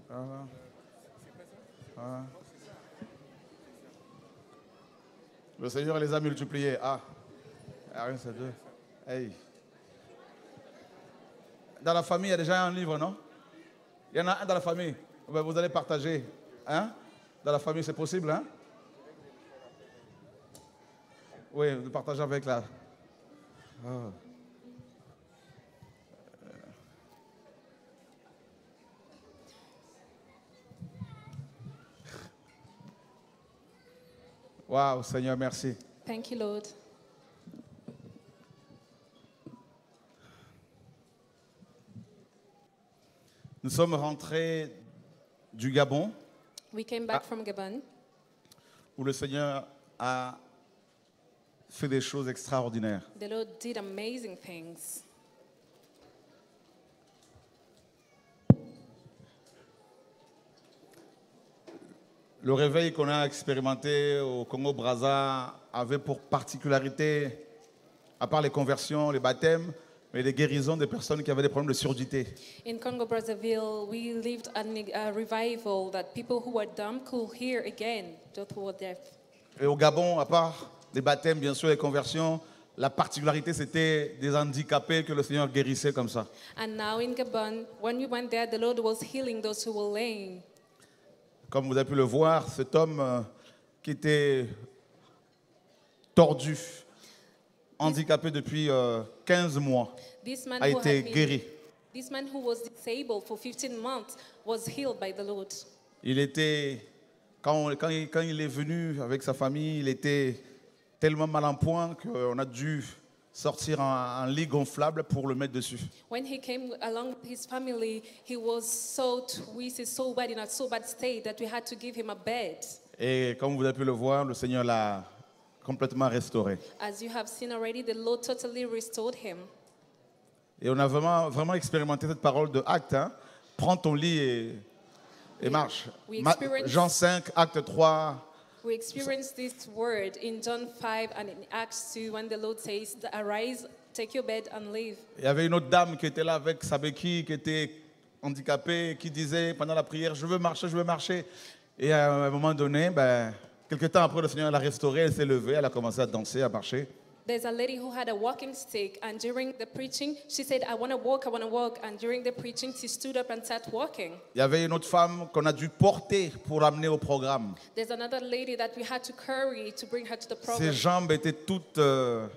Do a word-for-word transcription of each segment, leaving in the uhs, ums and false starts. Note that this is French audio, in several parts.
Ah. Ah. Le Seigneur les a multipliés. Ah, ah oui, c'est deux. Hey. Dans la famille, il y a déjà un livre, non? Il y en a un dans la famille. Vous allez partager. Hein? Dans la famille, c'est possible, hein? Oui, de partager avec la... Oh. Waouh, Seigneur, merci. Thank you, Lord. Nous sommes rentrés du Gabon, We came back Ah. from Gabon, où le Seigneur a fait des choses extraordinaires. the Lord did amazing things. Le réveil qu'on a expérimenté au Congo-Brazza avait pour particularité, à part les conversions, les baptêmes, mais les guérisons des personnes qui avaient des problèmes de surdité. In Congo Brazzaville, we lived a, a revival that people who were dumb could hear again, those who were deaf. Et au Gabon, à part les baptêmes, bien sûr, les conversions, la particularité, c'était des handicapés que le Seigneur guérissait comme ça. And now in Gabon, when we went there, the Lord was healing those who were lame. Comme vous avez pu le voir, cet homme euh, qui était tordu, handicapé depuis euh, quinze mois, This man, a who été had been, guéri. this man who was disabled for fifteen months was healed by the Lord. Il était, quand, on- quand il, quand il est venu avec sa famille, il était tellement mal en point qu'on a dû sortir un, un lit gonflable pour le mettre dessus. When he came along with his family, he was so twisted, so bad, in a so bad state that we had to give him a bed. Et comme vous avez pu le voir, le Seigneur l'a complètement restauré. As you have seen already, the Lord totally restored him. Et on a vraiment, vraiment expérimenté cette parole de acte. Hein. Prends ton lit et, et marche. we Ma- experience- Jean cinq, acte trois. We experienced this word in John five and in Acts two when the Lord says, arise, take your bed and leave. Il y avait une autre dame qui était là avec sa béquille, qui était handicapée, qui disait pendant la prière, je veux marcher, je veux marcher. Et à un moment donné, ben, quelques temps après, le Seigneur l'a restaurée, elle s'est levée, elle a commencé à danser, à marcher. There's a lady who had a walking stick, and during the preaching, she said, I want to walk, I want to walk. And during the preaching, she stood up and started walking. Il y avait une autre femme qu'on a dû porter pour l'amener au programme. There's another lady that we had to carry to bring her to the Ses program. jambes étaient toutes euh,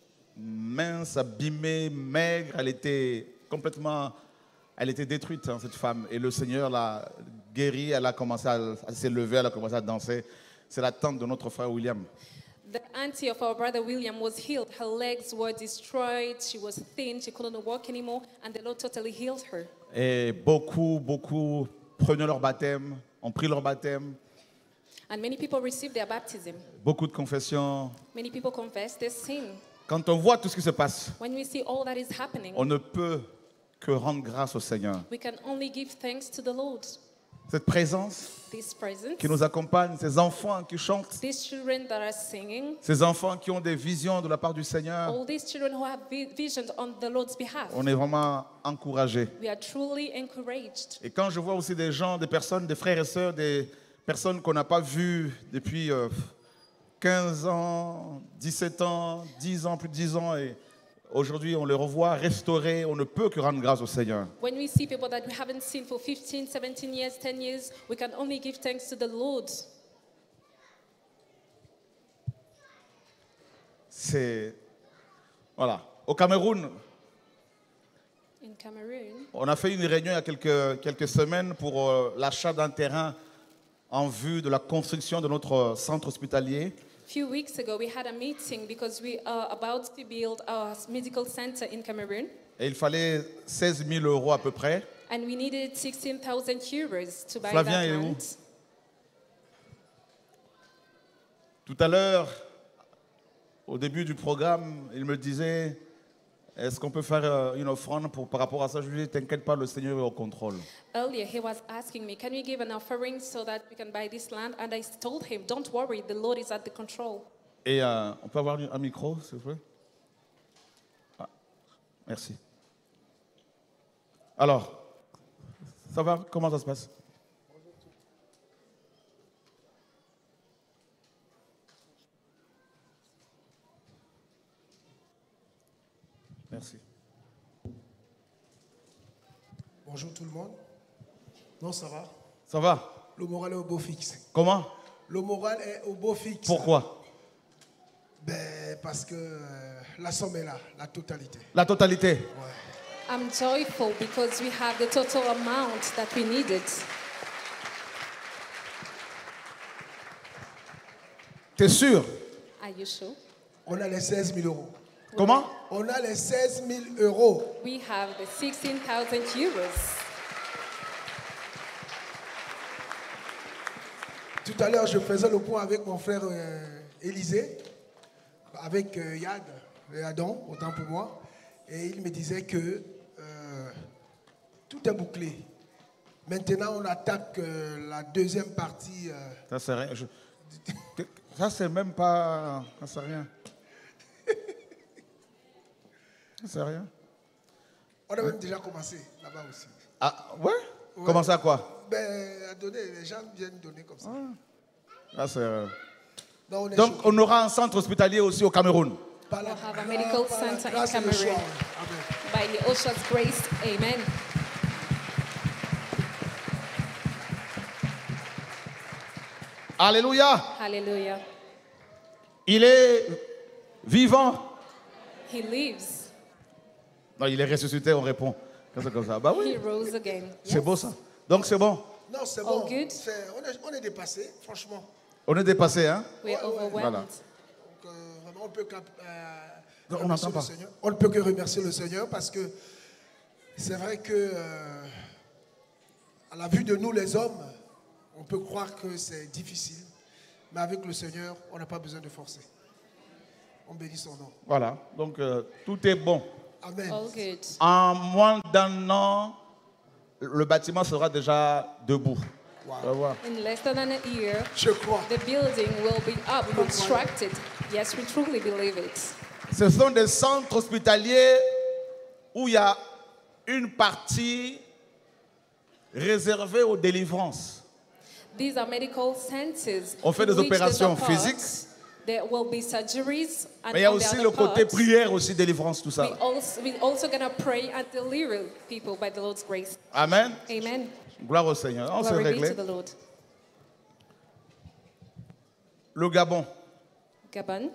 minces, abîmées, maigres. Elle était complètement, elle était détruite, hein, cette femme. Et le Seigneur l'a guérie. Elle a commencé à, à s'élever, elle a commencé à danser. C'est la tante de notre frère William. The auntie of our brother William was healed. Her legs were destroyed. She was thin. She couldn't walk anymore. And the Lord totally healed her. Et beaucoup, beaucoup prenaient leur baptême, ont pris leur baptême. And many people received their baptism. Beaucoup de confessions. Many people confess their sin. Quand on voit tout ce qui se passe, When we see all that is happening, on ne peut que rendre grâce au Seigneur. we can only give thanks to the Lord. Cette présence This presence, qui nous accompagne, ces enfants qui chantent, these children that are singing, ces enfants qui ont des visions de la part du Seigneur, all these children who have vi- visions on the Lord's behalf, on est vraiment encouragés. we are truly encouraged. Et quand je vois aussi des gens, des personnes, des frères et sœurs, des personnes qu'on n'a pas vues depuis euh, quinze ans, dix-sept ans, dix ans, plus de dix ans, et aujourd'hui on les revoit restaurés, on ne peut que rendre grâce au Seigneur. When we see people that we haven't seen for fifteen, seventeen years, ten years, we can only give thanks to the Lord. C'est... Voilà. Au Cameroun, In Cameroon, on a fait une réunion il y a quelques, quelques semaines pour euh, l'achat d'un terrain en vue de la construction de notre centre hospitalier. a few weeks ago, we had a meeting because we are about to build a medical center in Cameroon, Et il fallait seize mille euros à peu près. and we needed sixteen thousand euros to buy Flavien that est où? land. Tout à l'heure, au début du programme, il me disait, est-ce qu'on peut faire euh, une offrande pour, par rapport à ça? Je lui ai dit, t'inquiète pas, le Seigneur est au contrôle. Earlier, he was asking me, can we give an offering so that we can buy this land? And I told him, don't worry, the Lord is at the control. Et euh, on peut avoir un micro, s'il vous plaît? Ah, merci. Alors, ça va? Comment ça se passe? Bonjour tout le monde. Non, ça va. Ça va? Le moral est au beau fixe. Comment? Le moral est au beau fixe. Pourquoi? Ben, parce que euh, la somme est là, la totalité. La totalité. Ouais. I'm joyful because we have the total amount that we needed. T'es sûr? Are you sure? On a les seize mille euros. Comment? On a les seize mille euros. We have the sixteen thousand euros. Tout à l'heure, je faisais le point avec mon frère euh, Élisée, avec euh, Yad, et Adam, autant pour moi, et il me disait que euh, tout est bouclé. Maintenant, on attaque euh, la deuxième partie. Euh, Ça c'est rien. Je... Ça c'est même pas. Ça c'est rien. Ça c'est rien. on a même déjà commencé là-bas aussi. Ah ouais? Ouais. Comment ça quoi? Ben, à donner, les gens viennent donner comme ça. Ah, c'est... Non, on est Donc choqués. on aura un centre hospitalier aussi au Cameroun. Par la We'll have a grâce- medical par la center in grâce et le Cameroun. choix. Amen. By the Osha's grace, amen. Alléluia. Hallelujah. Il est vivant. He lives. Non, il est ressuscité, on répond. Comme ça, comme ça. Bah He oui, rose again. c'est beau ça. Donc c'est bon. Non, c'est All bon. good? C'est- On est, on est dépassé, franchement. On est dépassé, hein? We're overwhelmed. Voilà. Donc, euh, vraiment, on peut que, euh, Non, on remercier n'entend le pas. Seigneur. On ne peut que remercier le Seigneur parce que c'est vrai que, euh, à la vue de nous les hommes, on peut croire que c'est difficile, mais avec le Seigneur, on n'a pas besoin de forcer. On bénit son nom. Voilà. Donc euh, tout est bon. Amen. All good. En moins d'un an, le bâtiment sera déjà debout. Wow. On va voir. In less than a year, Je crois. the building will be up, constructed. Yes, we truly believe it. Ce sont des centres hospitaliers où il y a une partie réservée aux délivrances. These are medical centers. On fait in des which opérations there's a part, physiques. There will be surgeries, and Mais il y a on the aussi other le côté part, prière, aussi délivrance, tout we ça. also we also gonna pray and deliver people by the Lord's grace. Amen. Amen. Gloire au Seigneur. On s'est Glory be réglé. to the Lord. Le Gabon. Gabon.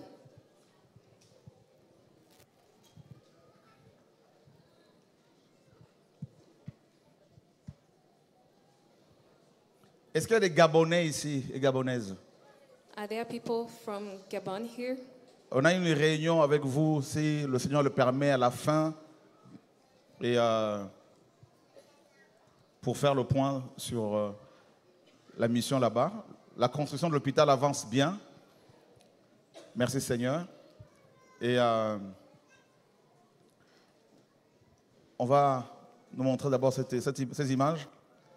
Est-ce qu'il y a des Gabonais ici et Gabonaises? Are there people from Gabon here? On a une réunion avec vous, si le Seigneur le permet, à la fin, et euh, pour faire le point sur euh, la mission là-bas. La construction de l'hôpital avance bien. Merci Seigneur. Et euh, on va nous montrer d'abord cette- cette- ces images.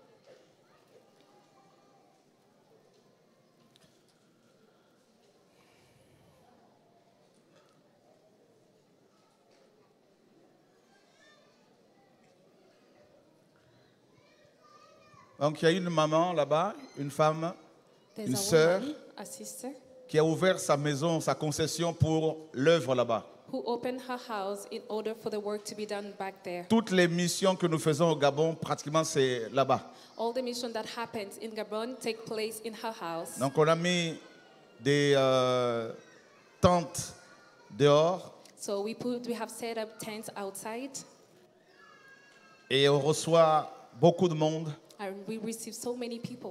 Donc il y a une maman là-bas, une femme, There's une a sœur woman, a sister, qui a ouvert sa maison, sa concession pour l'œuvre là-bas. who opened her house in order for the work to be done back there. Toutes les missions que nous faisons au Gabon, pratiquement c'est là-bas. All the mission that happens in Gabon take place in her house. Donc on a mis des euh, tentes dehors So we put, we have set up tents outside, et on reçoit beaucoup de monde. and we receive so many people.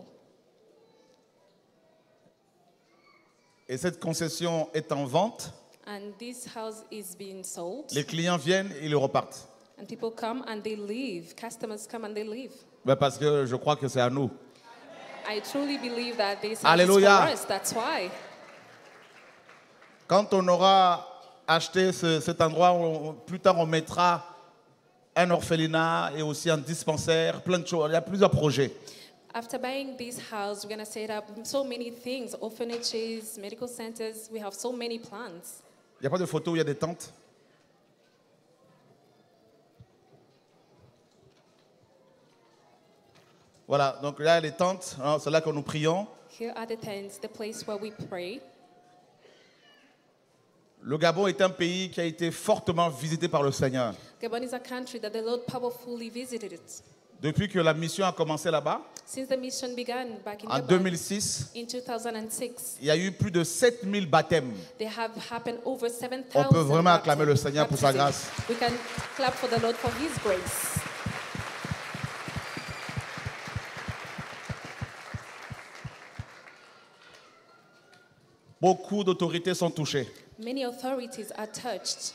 Et cette concession est en vente. And this house is being sold, Les clients viennent et ils repartent. and people come and they leave. Customers come and they leave. Ben parce que je crois que c'est à nous. I truly believe that this house Alléluia. is for us. That's why. Quand on aura acheté ce- cet endroit, on- plus tard on mettra un orphelinat et aussi un dispensaire, plein de choses. Il y a plusieurs projets. After buying this house, we're going to set up so many things, orphanages, medical centers. We have so many plans. Il n'y a pas de photo où il y a des tentes. Voilà, donc là, les tentes, hein, c'est là que nous prions. Here are the tents, the place where we pray. Le Gabon est un pays qui a été fortement visité par le Seigneur. Gabon is a country that the Lord powerfully visited it. Depuis que la mission a commencé là-bas, Since the mission began back in en Gabon, deux mille six, in two thousand six, il y a eu plus de sept mille baptêmes. there have happened over seven On peut thousand vraiment acclamer le baptisms. Seigneur pour sa grâce. We can clap for the Lord for His grace. Beaucoup d'autorités sont touchées. Many authorities are touched.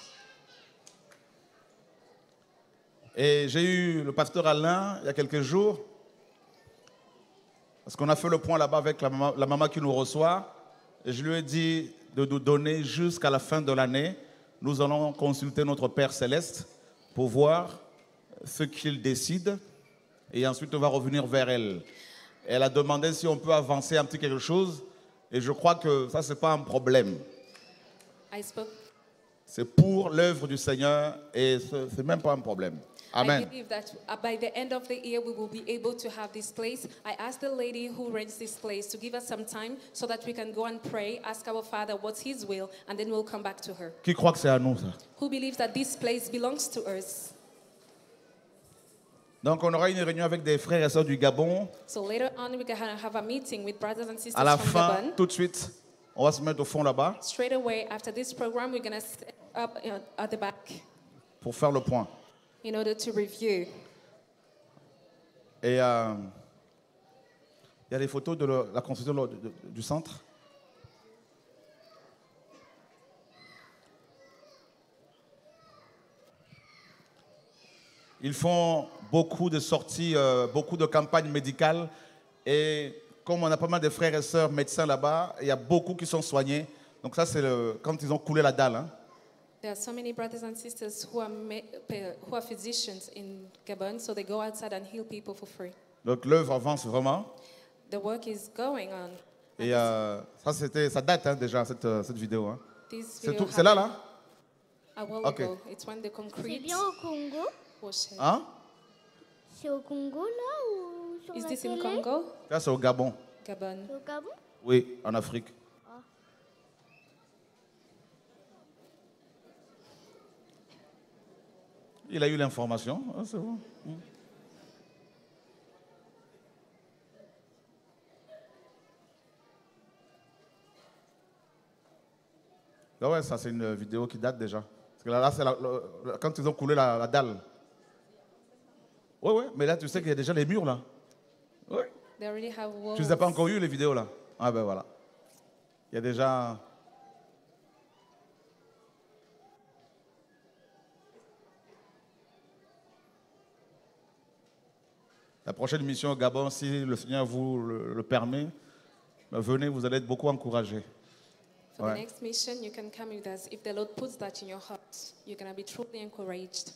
Et j'ai eu le pasteur Alain il y a quelques jours, parce qu'on a fait le point là-bas avec la maman, la maman qui nous reçoit, et je lui ai dit de nous donner jusqu'à la fin de l'année. Nous allons consulter notre Père Céleste pour voir ce qu'il décide, et ensuite on va revenir vers elle. Elle a demandé si on peut avancer un petit quelque chose, et je crois que ça, ce n'est pas un problème. I spoke. C'est pour l'œuvre du Seigneur, et ce n'est même pas un problème. Amen. I believe that uh, by the end of the year we will be able to have this place. I asked the lady who rents this place to give us some time so that we can go and pray, ask our Father what's His will, and then we'll come back to her. Qui croit que c'est à nous, ça? Who believes that this place belongs to us? Donc, on aura une réunion avec des frères et sœurs du Gabon. So later on we're going to have a meeting with brothers and sisters À la from fin, Gabon. tout de suite, on va se mettre au fond là-bas Straight away after this program, we're going to set up uh, at the back pour faire le point. in order to review. Et euh, il y a des photos de le- la construction de- de- du centre. Ils font beaucoup de sorties, euh, beaucoup de campagnes médicales. Et comme on a pas mal de frères et sœurs médecins là-bas, il y a beaucoup qui sont soignés. Donc ça, c'est le- quand ils ont coulé la dalle. Hein. There are so many brothers and sisters who are, me- pe- who are physicians in Gabon, so they go outside and heal people for free. Donc l'œuvre avance vraiment. The work is going on. Et euh, ça, c'était, ça date hein, déjà, cette, euh, cette vidéo. Hein. This C'est, video tout- c'est là, happened là a while Ok. ago. It's when the C'est concrete bien au Congo? was shed. Hein? C'est au Congo là ou sur Is la this in télé? Congo? Là, c'est au Gabon. Gabon. C'est au Gabon? Oui, en Afrique. Il a eu l'information. Ah, c'est bon. Mm. Ah ouais, ça c'est une vidéo qui date déjà. Parce que là, là c'est la- le- le- quand ils ont coulé la, la dalle. Oui, oui, mais là tu sais qu'il y a déjà les murs là. Oui. They already have walls. Tu ne les as pas encore eu les vidéos là. Ah ben voilà. Il y a déjà. La prochaine mission au Gabon, si le Seigneur vous le, le permet, ben venez, vous allez être beaucoup encouragés. For Ouais. the next mission, you can come with us. If the Lord puts that in your heart, you're going to be truly encouraged.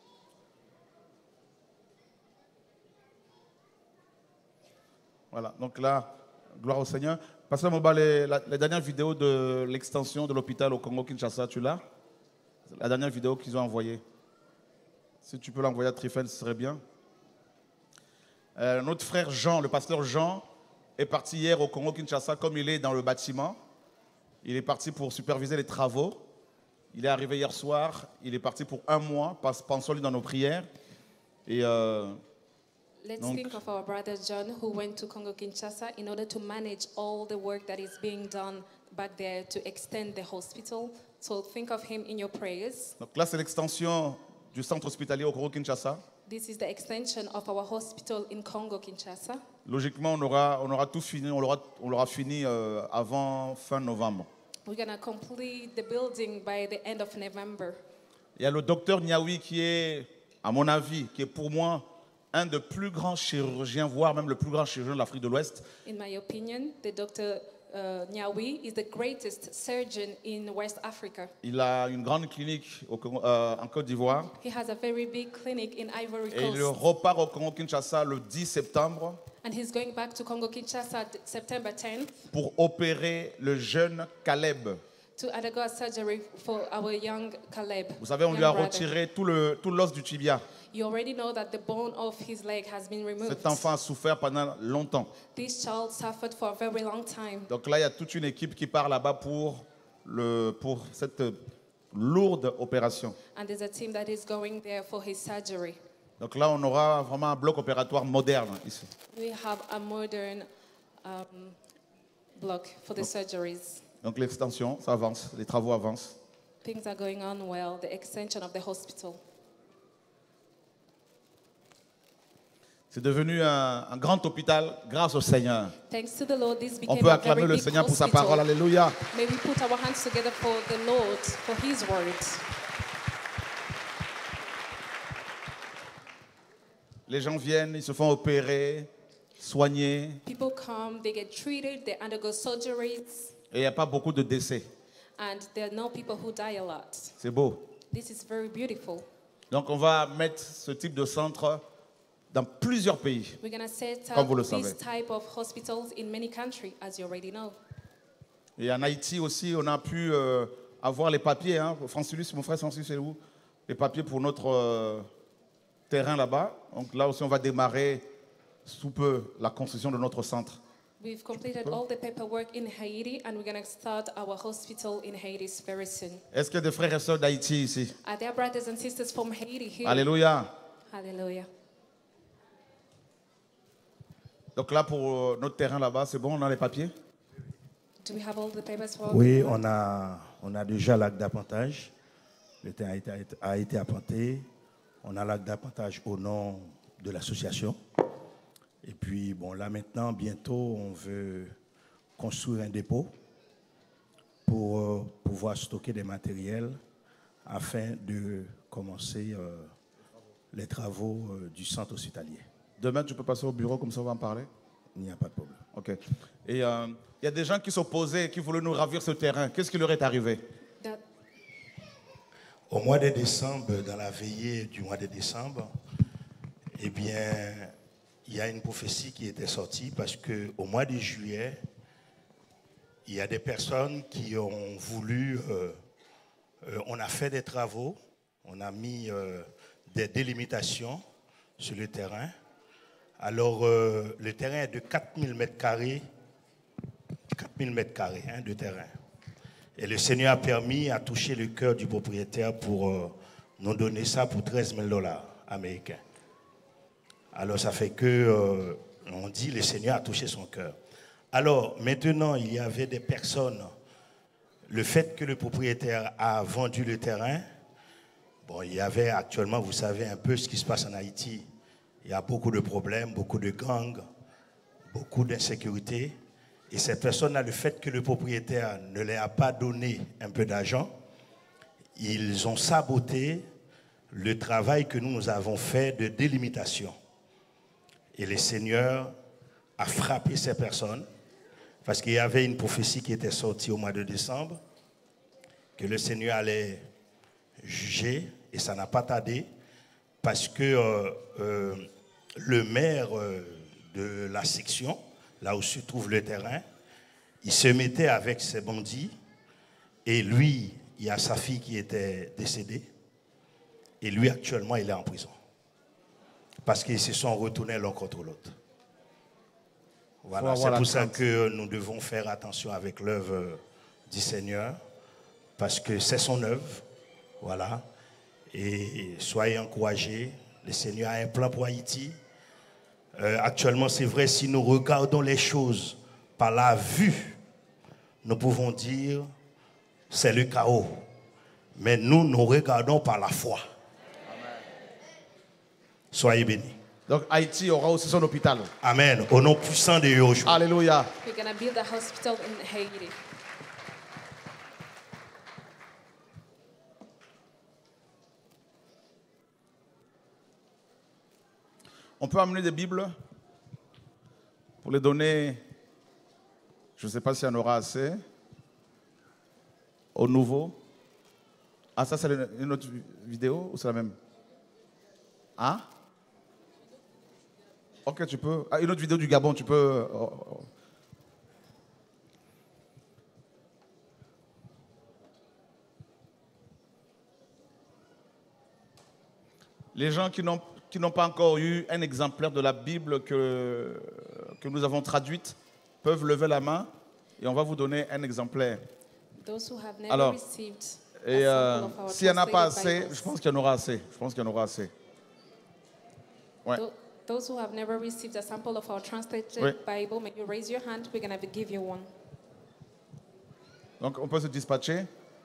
Voilà, donc là, gloire au Seigneur. Pasteur Moba, les- la, la dernière vidéo de l'extension de l'hôpital au Congo-Kinshasa, tu l'as? La dernière vidéo qu'ils ont envoyée. Si tu peux l'envoyer à Trifen, ce serait bien. Euh, notre frère Jean, le pasteur Jean, est parti hier au Congo-Kinshasa, comme il est dans le bâtiment. Il est parti pour superviser les travaux. Il est arrivé hier soir. Il est parti pour un mois. Pas- Pensons-lui dans nos prières. Et euh, Let's Donc- think of our brother John who went to Congo Kinshasa in order to manage all the work that is being done back there to extend the hospital. So think of him in your prayers. donc là, c'est l'extension du centre hospitalier au Congo-Kinshasa. This is the extension of our hospital in Congo Kinshasa. Logiquement, on aura, on aura tout fini, on l'aura, on l'aura fini euh, avant fin novembre. We're going to complete the building by the end of November. Il y a le docteur Niaoui qui est, à mon avis, qui est pour moi un des plus grands chirurgiens, voire même le plus grand chirurgien de l'Afrique de l'Ouest. In my opinion, the Doctor uh, Nyawi is the greatest surgeon in West Africa. Il a une grande clinique au Congo- euh, en Côte d'Ivoire. He has a very big clinic in Ivory Et il Coast. repart au Congo-Kinshasa le dix septembre And he's going back to Congo Kinshasa t- September tenth pour opérer le jeune Caleb. to undergo a surgery for our young Caleb. Vous savez, on young lui a brother. retiré tout le tout l'os du tibia. You already know that the bone of his leg has been removed. Cet enfant a souffert pendant longtemps. This child suffered for a very long time. Donc là, il y a toute une équipe qui part là-bas pour, le, pour cette lourde opération. And there's a team that is going there for his surgery. Donc là, on aura vraiment un bloc opératoire moderne ici. We have a modern um, block for the surgeries. Donc l'extension, ça avance, les travaux avancent. Things are going on well, the extension of the hospital. C'est devenu un, un grand hôpital grâce au Seigneur. Thanks to the Lord, this On became peut a acclamer very le big Seigneur pour sa hospital. parole. Alléluia. May we put our hands together for the Lord, for His word. Les gens viennent, ils se font opérer, soigner, People come, they get treated, they undergo surgeries, et il n'y a pas beaucoup de décès. and there are no people who die a lot. C'est beau. This is very beautiful. Donc on va mettre ce type de centre dans plusieurs pays. We're going to set Comme vous le up savez. this type of hospitals in many countries, as you already know. Et en Haïti aussi, on a pu euh, avoir les papiers. Hein. Francis, mon frère Francis, c'est où? Les papiers pour notre euh, terrain là-bas. Donc là aussi, on va démarrer sous peu la construction de notre centre. We've completed all the paperwork in Haiti, and we're going to start our hospital in Haiti very soon. Est-ce qu'il y a des frères et sœurs d'Haïti ici? Are there brothers and sisters from Haiti here? Alléluia. Hallelujah. Donc là, pour euh, notre terrain là-bas, c'est bon, on a les papiers? Do we have all the papers for Oui, on a, on a déjà l'acte d'appontage. Le terrain a été, a été apponté. On a l'acte d'appontage au nom de l'association. Et puis, bon, là maintenant, bientôt, on veut construire un dépôt pour euh, pouvoir stocker des matériels afin de commencer euh, les travaux euh, du centre hospitalier. Demain, tu peux passer au bureau, comme ça on va en parler? Il n'y a pas de problème. Ok. Et il euh, y a des gens qui s'opposaient, qui voulaient nous ravir ce terrain. Qu'est-ce qui leur est arrivé? that? Au mois de décembre, dans la veillée du mois de décembre, eh bien, il y a une prophétie qui était sortie parce qu'au mois de juillet, il y a des personnes qui ont voulu, euh, euh, on a fait des travaux, on a mis euh, des délimitations sur le terrain. Alors, euh, le terrain est de quatre mille mètres carrés, quatre mille mètres carrés hein, de terrain. Et le Seigneur a permis à toucher le cœur du propriétaire pour euh, nous donner ça pour treize mille dollars américains. Alors, ça fait que, euh, on dit, le Seigneur a touché son cœur. Alors, maintenant, il y avait des personnes, le fait que le propriétaire a vendu le terrain, bon, il y avait actuellement, vous savez un peu ce qui se passe en Haïti. Il y a beaucoup de problèmes, beaucoup de gangs, beaucoup d'insécurité. Et cette personne-là, le fait que le propriétaire ne leur a pas donné un peu d'argent, ils ont saboté le travail que nous, nous avons fait de délimitation. Et le Seigneur a frappé ces personnes parce qu'il y avait une prophétie qui était sortie au mois de décembre que le Seigneur allait juger et ça n'a pas tardé parce que euh, euh, le maire euh, de la section, là où se trouve le terrain, il se mettait avec ses bandits et lui, il y a sa fille qui était décédée et lui actuellement il est en prison parce qu'ils se sont retournés l'un contre l'autre. Voilà, c'est pour ça que nous devons faire attention avec l'œuvre du Seigneur parce que c'est son œuvre, voilà. Et soyez encouragés, le Seigneur a un plan pour Haïti. Euh, actuellement, c'est vrai, si nous regardons les choses par la vue, nous pouvons dire c'est le chaos. Mais nous, nous regardons par la foi. Amen. Soyez bénis. Donc Haïti aura aussi son hôpital. Amen. Au nom puissant de Yoshua. Alléluia. We're going to build a hospital in Haiti. On peut amener des Bibles pour les donner, je ne sais pas s'il y en aura assez, au nouveau. Ah, ça c'est une autre vidéo ou c'est la même? Hein? Ok, tu peux. Ah, une autre vidéo du Gabon, tu peux. Oh, oh. Les gens qui n'ont qui n'ont pas encore eu un exemplaire de la Bible que, que nous avons traduite peuvent lever la main et on va vous donner un exemplaire. Those who have never Alors, received et a euh, sample of our s'il n'y en a pas translated assez, Bibles. je pense qu'il y en aura assez. Je pense qu'il y en aura assez. Ouais. Tho- Those who have never received a sample of our translated Oui. Bible, may you raise your hand. We're going to give you one. Donc, on peut se dispatcher.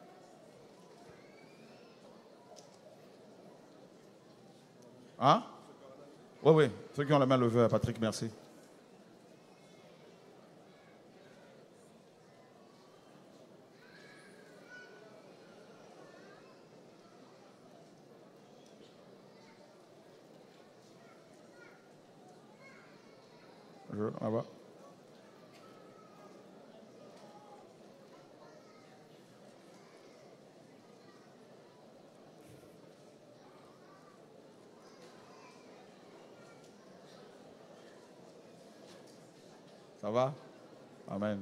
Hein? Oui, oui. Ceux qui ont la main levée, Patrick, merci. Je, là-bas. Ça va? Amen.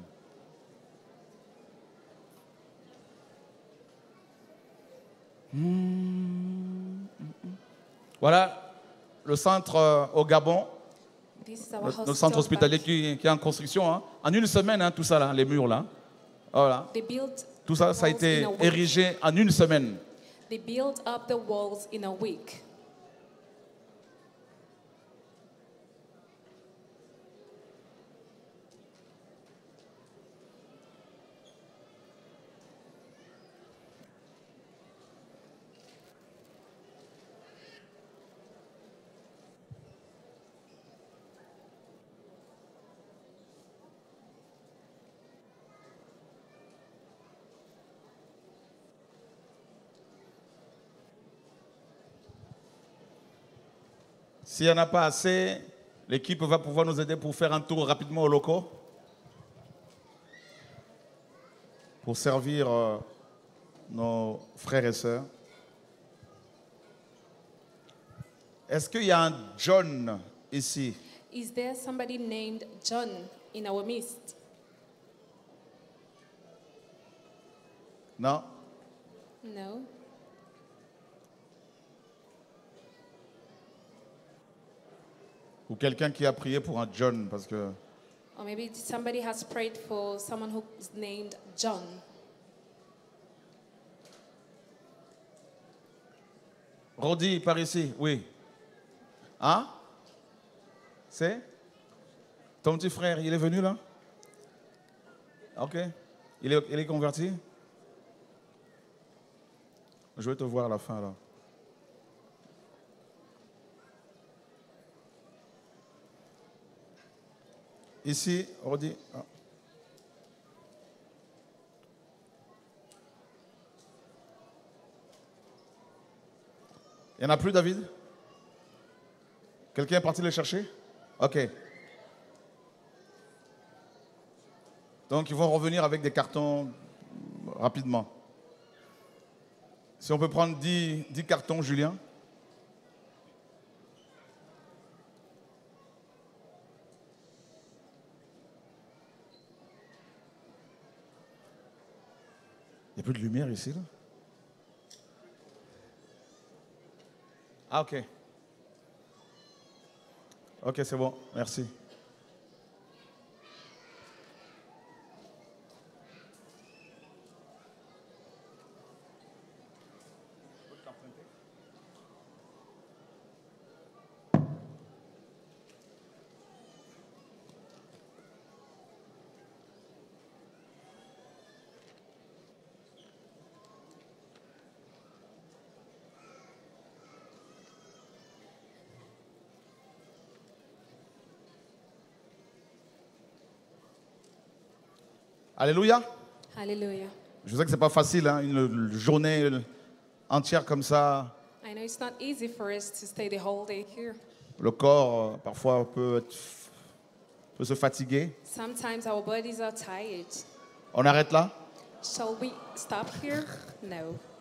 Voilà le centre euh, au Gabon, This is our le, le hospital centre hospitalier back. qui, qui est en construction. Hein. En une semaine, hein, tout ça là, les murs là. Voilà. They built Tout ça, ça a walls été in a week. érigé en une semaine. They built up the walls in a week. S'il n'y en a pas assez, l'équipe va pouvoir nous aider pour faire un tour rapidement aux locaux. Pour servir euh, nos frères et sœurs. Est-ce qu'il y a un John ici? Is there somebody named John in our midst? Non? No. Ou quelqu'un qui a prié pour un John parce que Or maybe somebody has prayed for someone who's named John. Rodi, par ici, oui. Hein? C'est? Ton petit frère, il est venu là? Ok. Il est, il est converti? Je vais te voir à la fin là. Ici, Rodi. Ah. Il n'y en a plus, David? Quelqu'un est parti les chercher? Ok. Donc, ils vont revenir avec des cartons rapidement. Si on peut prendre dix, dix cartons, Julien. Il n'y a plus de lumière ici, là? Ah, ok. Ok, c'est bon. Merci. Alléluia. Hallelujah. Je sais que c'est pas facile, hein, une journée entière comme ça. I know it's not easy for us to stay the whole day here. Le corps, euh, parfois, peut, être- peut se fatiguer. Sometimes our bodies are tired. On arrête là? Shall we stop here? No.